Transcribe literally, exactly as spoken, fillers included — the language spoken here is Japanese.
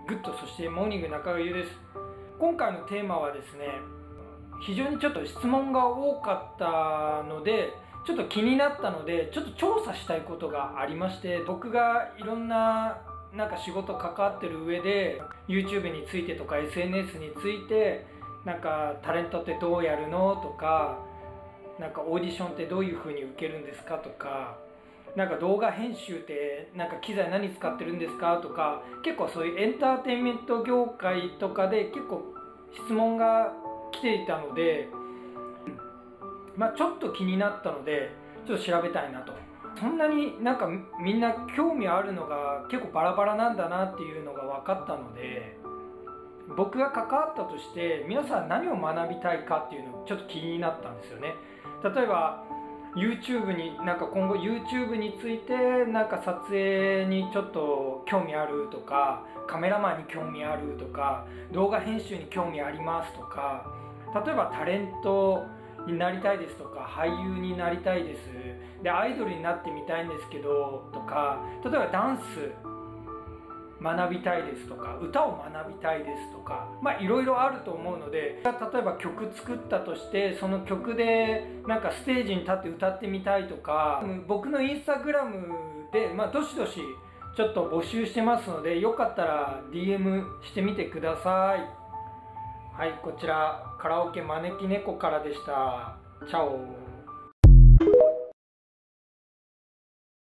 グッド、そしてモーニング中川優です。今回のテーマはですね、非常にちょっと質問が多かったので、ちょっと気になったので、ちょっと調査したいことがありまして、僕がいろんななんか仕事関わってる上で YouTube についてとか エスエヌエス について、なんかタレントってどうやるのとか、なんかオーディションってどういう風に受けるんですかとか、なんか動画編集ってなんか機材何使ってるんですかとか、結構そういうエンターテインメント業界とかで結構質問が来ていたので、まあちょっと気になったのでちょっと調べたいなと。そんなになんかみんな興味あるのが結構バラバラなんだなっていうのが分かったので、僕が関わったとして皆さん何を学びたいかっていうのちょっと気になったんですよね。例えば YouTube になんか今後 YouTube についてなんか撮影にちょっと興味あるとか、カメラマンに興味あるとか、動画編集に興味ありますとか、例えばタレントになりたいですとか、俳優になりたいですでアイドルになってみたいんですけどとか、例えばダンス学びたいですとか、歌を学びたいですとか、まあいろいろあると思うので、例えば曲作ったとしてその曲でなんかステージに立って歌ってみたいとか、僕のインスタグラムでまあどしどしちょっと募集してますので、よかったら ディーエム してみてください。はい、こちらカラオケ招き猫からでした。チャオ。